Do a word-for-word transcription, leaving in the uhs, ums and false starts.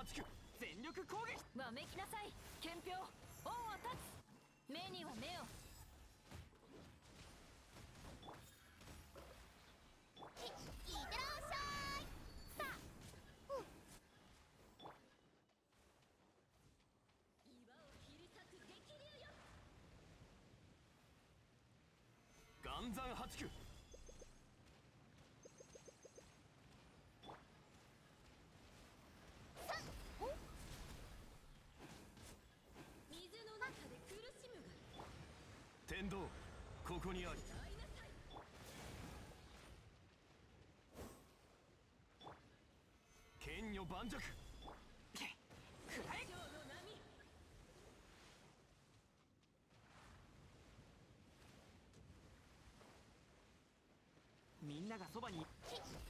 ちく全力攻撃。 わめきなさい憲兵、恩を断つ。目には目を。 いいってらっしゃい。さあ、 岩を切り裂く激流よ。 岩山八九。 水の中で苦しむが天道ここにあり。 大なさい。 剣女盤石。くらえ。 蝶の波。 みんながそばに。 き